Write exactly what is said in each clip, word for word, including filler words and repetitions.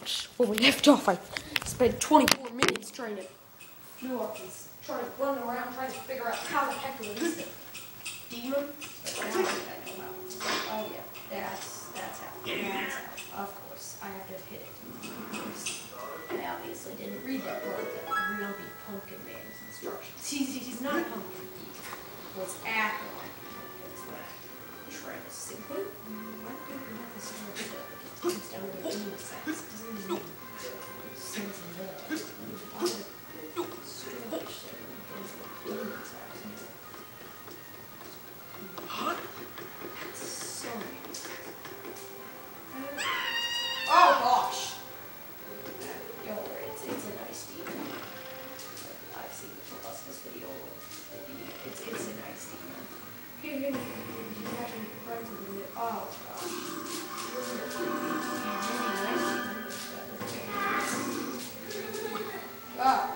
When we left off, I spent twenty-four minutes trying to do all these, trying to run around, trying to figure out how the heck to release it. Demon? Oh yeah, that's that's how. That's how. Of course, I have to hit it. I obviously didn't read that part of that real big pumpkin man's instructions. He's he's not a pumpkin. He was acting like a pumpkin. That's what I'm trying to say. What? Why do you have this sort of comes down to the demon sex? It doesn't even make sense in that. Why would it strange thing against the demon sex? Huh? That's so nice. Oh gosh! Don't worry, it's, it's a nice demon. I've seen the Proboscis video. It's, it's a nice demon. Here, here, you actually friends with it. Oh gosh. Oh.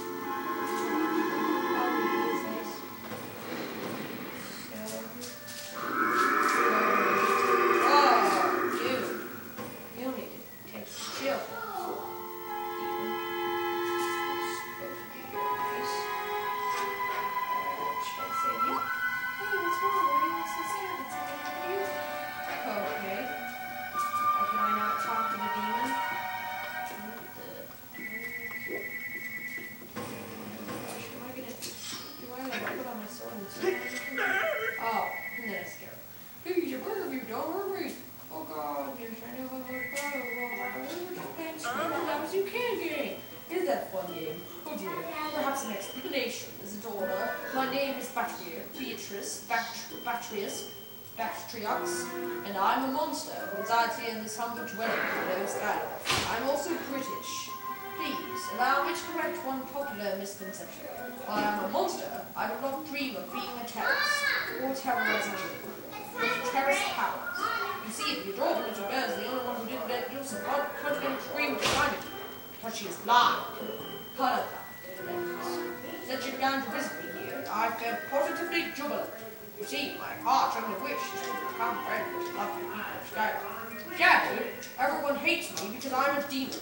Oh, and then I scared him. Hey, you better if you don't hurt me. Oh God, you're trying to hold my power. As loud as you can game. Is that a fun game? Oh dear. Perhaps an explanation is in order. My name is Batria, Beatrice, Batrius, Batriox, and I'm a monster who resides here in this humble dwelling below Skylight. I'm also British. Please, allow me to correct one popular misconception. While I'm a monster, I do not dream of being a terrorist, or terrorizing anyone, with terrorist powers. You see, the adorable little girl is the only one who didn't let loose and can't even scream to find it, because she is blind. Cut of that. Since you've begun to visit me here, I felt positively jubilant. You see, my heart's only wish is to become friends with the lovely people of Skylight. Sadly, everyone hates me because I'm a demon.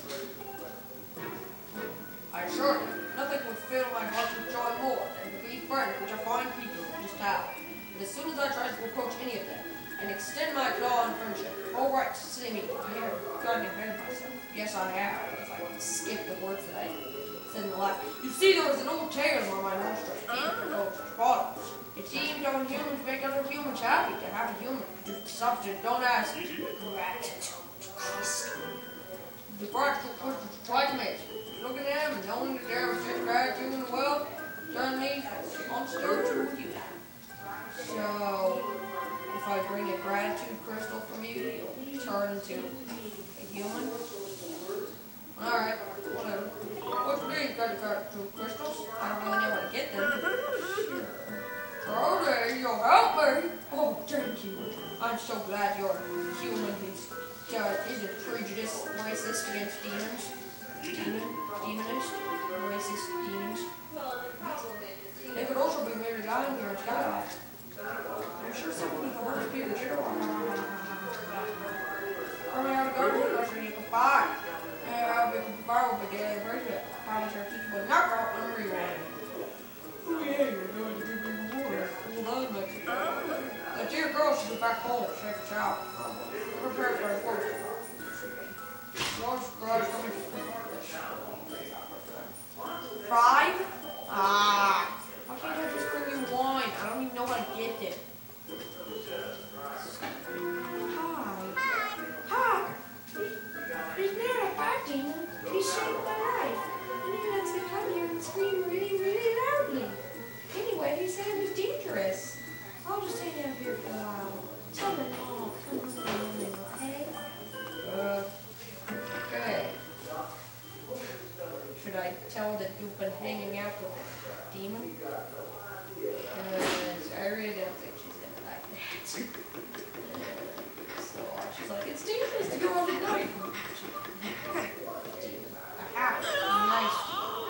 I assure you, nothing would fill my heart with joy more than to be friends with the fine people of this town. And as soon as I tried to approach any of them and extend my claw on friendship, all right, silly me, I have gotten ahead of myself. Yes, I have, if I can skip the words that I said in the life. You see, there was an old tale where my monstrous demon goes to follows. It seems on humans make other humans happy to have a human produce substance. Don't ask. Gratitude. The practical question is quite amazing. Looking at him and knowing that there was just gratitude in the world, suddenly monster to you. So, if I bring a gratitude crystal from you, you'll turn into a human? Alright, whatever. What's these gratitude crystals? I don't really know how to get them. Sure. Charlie, you'll help me! Oh, thank you. I'm so glad you're a human who's uh, isn't prejudiced, racist against demons. Demon, demonist, racist demons. They could also be really lying here in Skylight. I'm sure someone with the worst people did. I'm going to go to the rest of you can buy. And I'll be borrowed by daily bracelet. How much our teachable knockout on rewind. Oh yeah, you're going to give me reward. Well done, Mexico. That dear girl should be back home, safe and sound. Prepare for a work. Rose garage coming. Five? Ah. Why can't I just bring you wine? I don't even know how to get it. Hi. Hi. He's not a bad demon. He saved my life. And he lets me come here and scream really, really loudly. Anyway, he said it was dangerous. I'll just hang out here for a while. Tell me, oh, come on, okay? Uh, okay. Should I tell that you've been hanging out with a demon? Because I really don't think she's gonna like that. Uh, so she's like, it's dangerous to go on the night. Aha,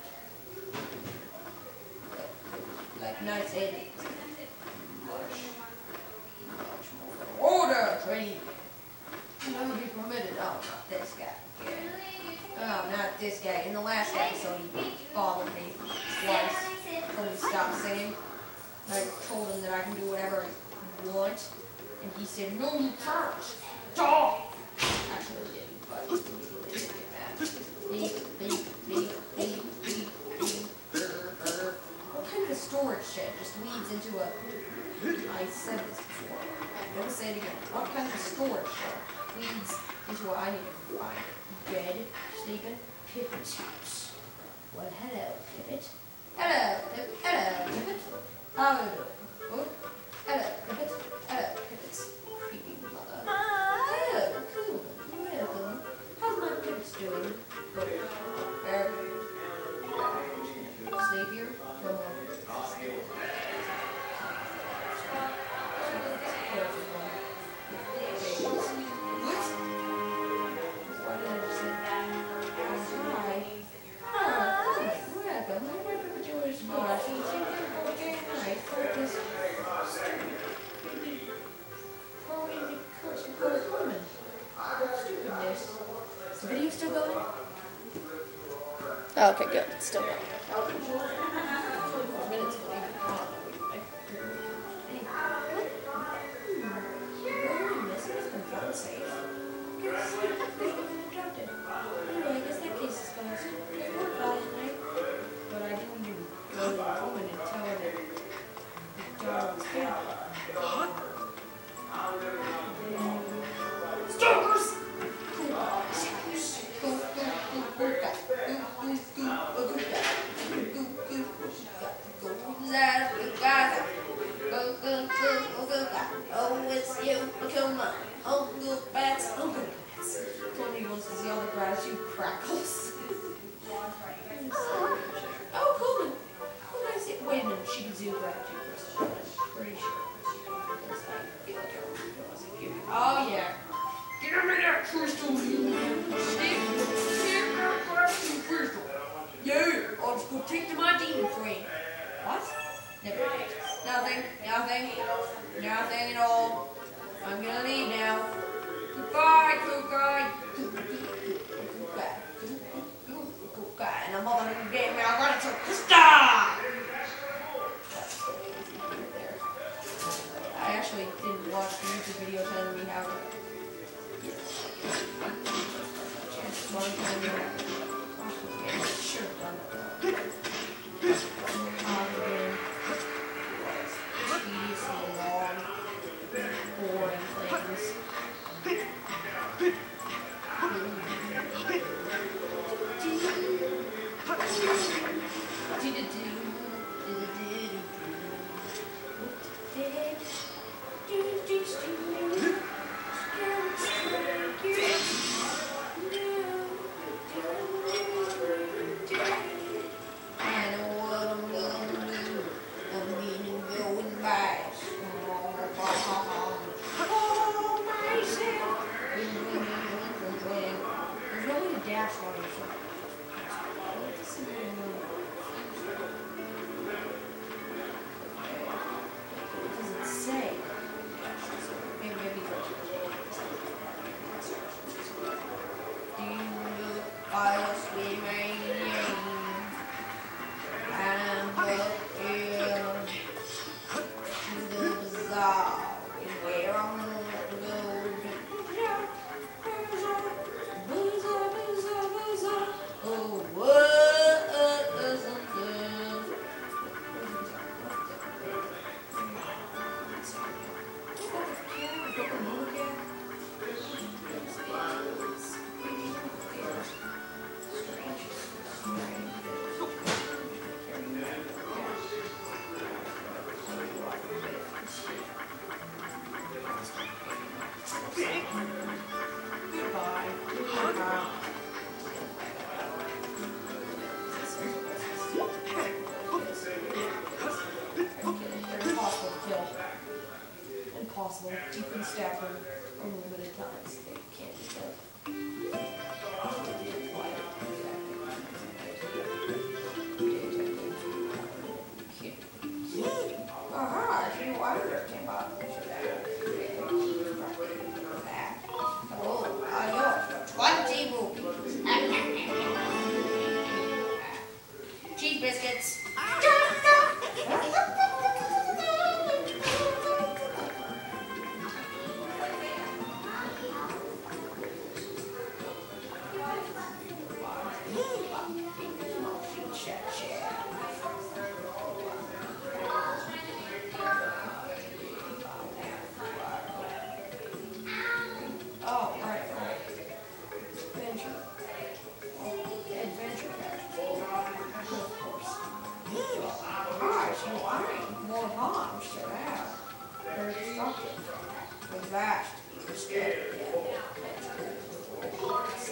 nice. Like nice aliens. Much, much more order, training. No, will be permitted. Oh, not this guy. Yeah. Oh, not this guy. In the last episode, he bothered me twice. Told me to stop singing. I told him that I can do whatever I want. And he said, no, you can't. Stop! Actually, he didn't, but he didn't get mad. Beep, beep, beep, beep, beep, beep. What kind of a storage shed just leads into a... I said this before. I'm going to say it again. What kind of a storage shed leads into a... I need to find bed, sleeping, Pipit's house. Well, hello, Pipit. Hello, Pipit. Hello, Pipit. How are you doing? Good? Hello, Pipit. Hello, Pipit's creepy mother. Hello, cool. You're welcome. How's my Pipit's doing? Good. Very good. Sleep here? Come on. Is the video still going? Oh, okay, good. It's still going. Minutes ago, even. Oh, really missing has been found safe. Because they've been adopted. Anyway, I guess that case is closed. They were fine tonight. But I didn't even go to the woman and tell her that the dog was dead. Stalkers! Oh, it's you, come on. Oh, good bats, oh, good bats. Tony wants to see all the gratitude crackles. Oh, cool. Oh, nice. Wait a minute, she can do gratitude crystals. I'm pretty sure. Because I feel like I wasn't giving. Oh, yeah. Give me that crystal, you stick. Give me that gratitude crystal. Yeah, I'll just go take to my demon friend. What? Never mind. Nothing, nothing, nothing at all. I'm gonna leave now. Goodbye, cool guy. Cool guy. Cool guy. And I'm all in the game. I'm running to Krista! I actually didn't watch the YouTube video telling me how to get chance one time to should have done that. Boring things.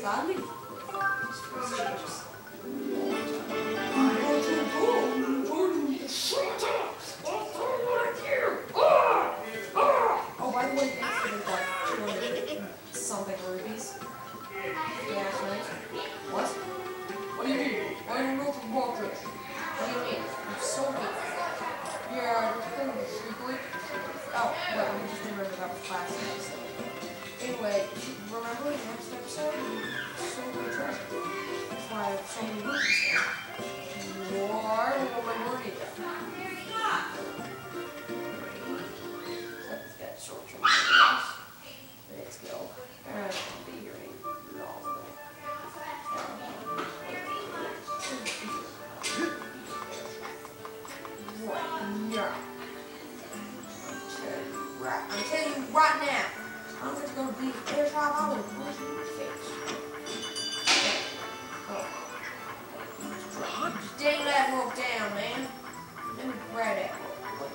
godly. Oh, by the way, thanks for the like two hundred something rupees. Yeah, right. What? What do you mean? I don't know from Waltridge. What do you mean? I'm so good. Yeah, I was kind of secretly. Oh, well, we just remembered about the class episode. Anyway, remember the next episode? So many treasure. That's why I have so many rupees there. Why will my money go? Let's get short term. Let's go. Alright, I'll be here. I'm telling you right now, I'm just gonna be air drop all over my face. Oh. Just dang that rope down, man. Let me grab that rope.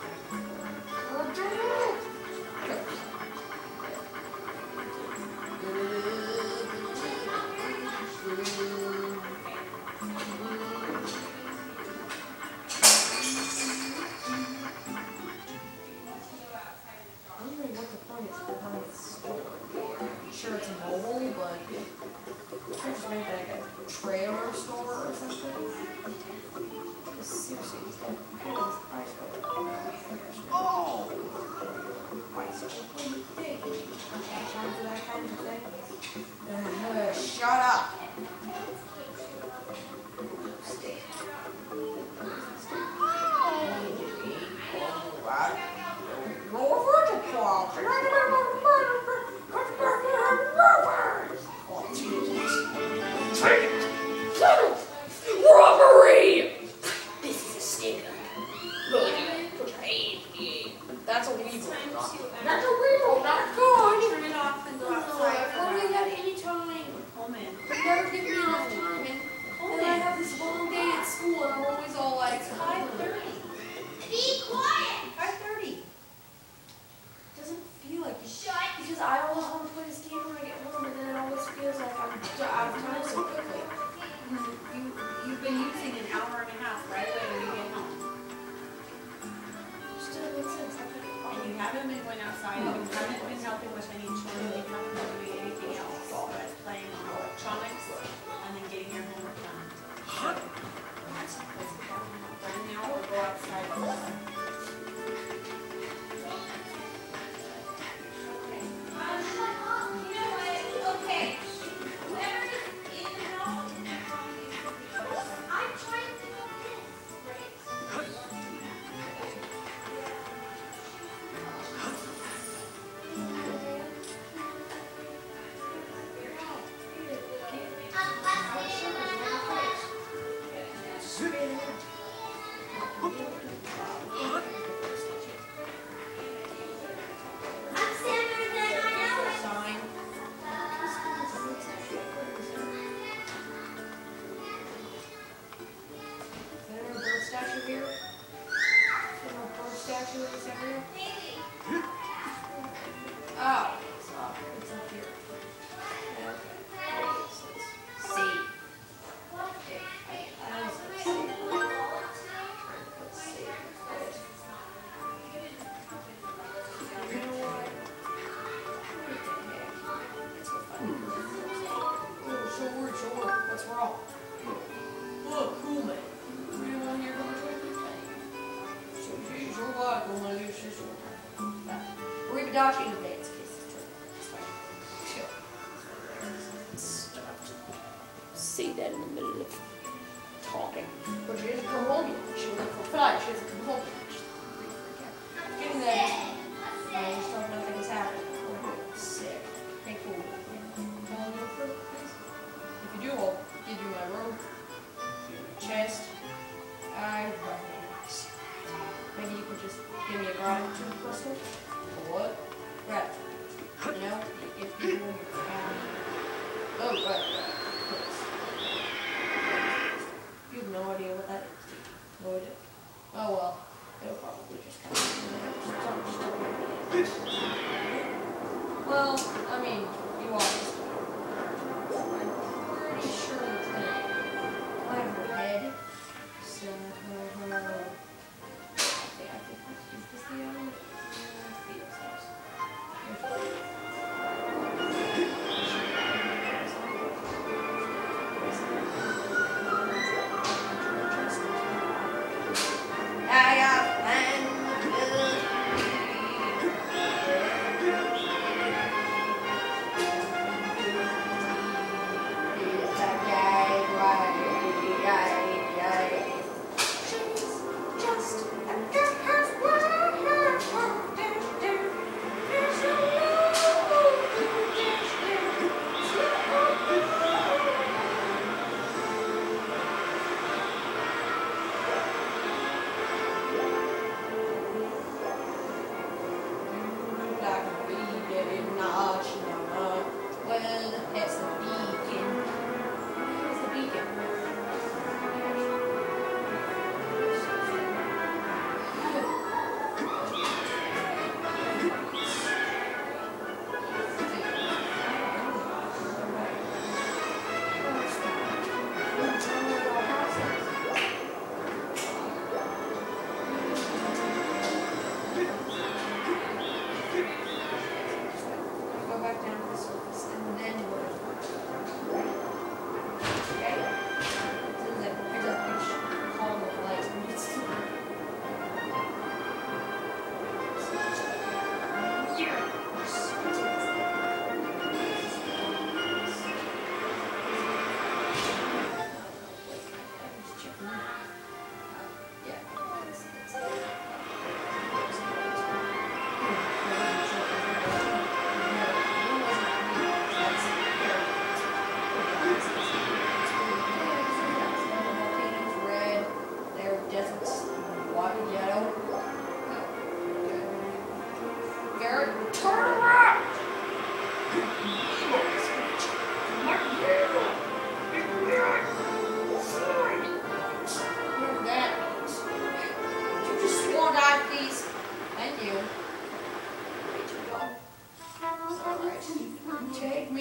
Sure it's mobile, but I just made like a trailer store or something. This seriously is like kind of this price for oh! Why so big? Time for that kind of thing. Uh, shut up! Robbery! This is a sticker. Good. Put your hand in. That's a weevil. That's a weevil, not good. Turn it off and go outside. I don't have any time. Coleman. You never give me enough time. And then I have this long day at school and I'm always all like, It's five thirty. Be quiet! five thirty. It doesn't feel like it. Because I always want to play this game when I get home and then it always feels like I'm out of time so quickly. You, you've been using an hour and a half right away when you get home. Just doesn't make sense. And you haven't been going outside, you haven't been helping with any children, you haven't been doing anything else but playing on electronics and then getting your homework done. Let's get down right now or go outside. Okay. Whoever is in the house, I'm trying to think of this. Right? I'm Sandra, then I know it. Sign. Is there a bird statue here? Is there a bird statue in this area? Maybe. Oh, it's up, it's up here. Okay. C. Okay. I was C. Let's see. You know what? Let's go find it. Oh, so weird, so weird. What's wrong? Look, cool man. We don't want to hear how much I can say. So geez, you're like one of these sisters. Ribadashi in advance. Say that in the middle of talking. But she doesn't come home yet. She went for flight. She doesn't come home yet. Getting there. I just don't know nothing is happening. Sick. Hey, cool. Calling you for please? If you do, I'll give you my robe, chest. I recognize. Maybe you could just give me a gratitude crystal. For what? Gratitude. You know, if you were your family. Oh, right, right. You have no idea what that is. No idea. Oh well, it'll probably just come in. Well, I mean, you obviously.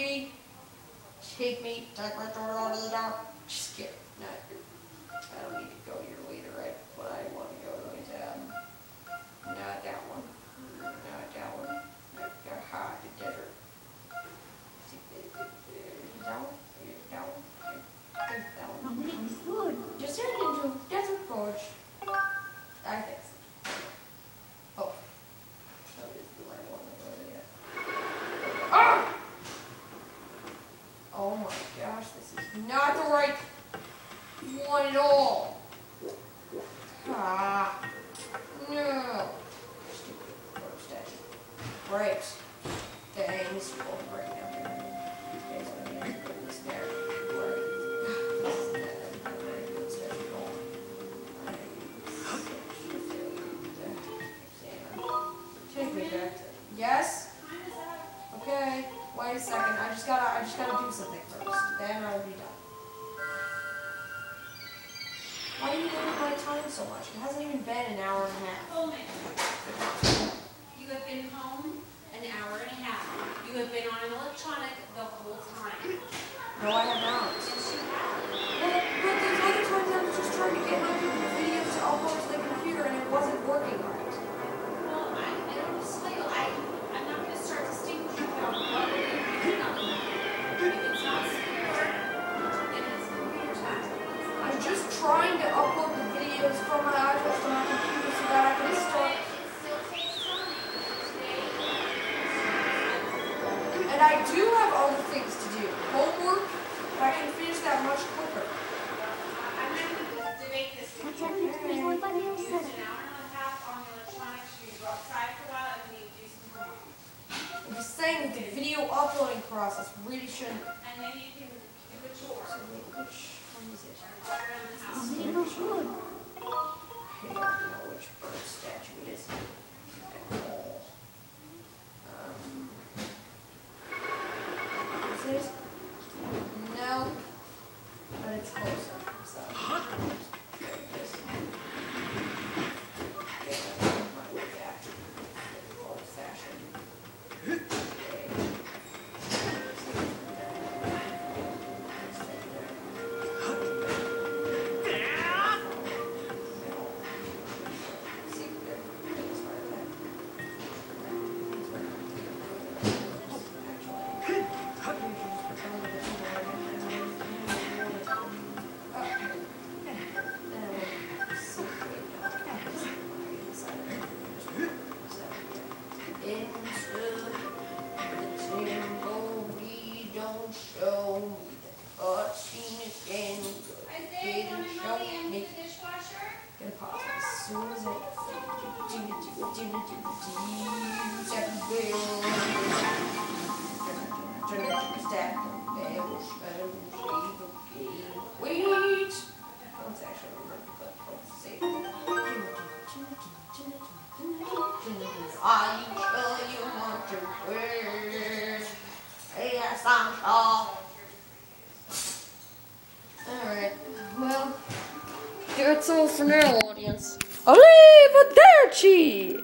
me. Take me. Take my daughter out of the dark. Just kidding. No, I don't need to go here later, right? But I want to go to his, um, not that one. Not that one. Not hot, the desert. That one? That one? That one? Good. Just head into Desert Gorge. I think so. Oh. That is the right one. Ah! Oh my gosh, this is not the right one at all. Ah. No. Stupid bird statue. Right. Dang, this is going right now. Okay, so I'm going to put this there. Right. This is not a very good statue at all. Take me back to. Yes? Okay. Wait a second. I just gotta I just gotta do something first. Then I'll be done. Why do you limit my time so much? It hasn't even been an hour and a half. Coleman, you have been home an hour and a half. You have been on an electronic the whole time. No, I have not. Yes, you have. Well, but those other times I was just trying to get my videos to upload to the computer and it wasn't working right. Well, I, I don't just tell you, I, I'm not going to start distinguishing about what we're doing on the If it's not secure, then it's computer time. I'm just trying to upload the videos from my iPhone to my computer so that I can start. It still takes time. Today, And I do have other things to do. Homework, but I can finish that much quicker. I'm not going to debate this with you. You used an hour and a half on the electronics, you go outside for a while, and then you do some homework. I'm just saying that the video uploading process really shouldn't. And then you can do a chore. So wait, which one is it? Walk around the house. I don't know which bird statue it is at all. Um, is it? No, but it's closer. So there it is. Okay, I'll make my way back. Old fashioned. Okay. Are you sure you want to wear? Yes, I'm sure. Alright, well, that's all for now, audience. Arrivederci!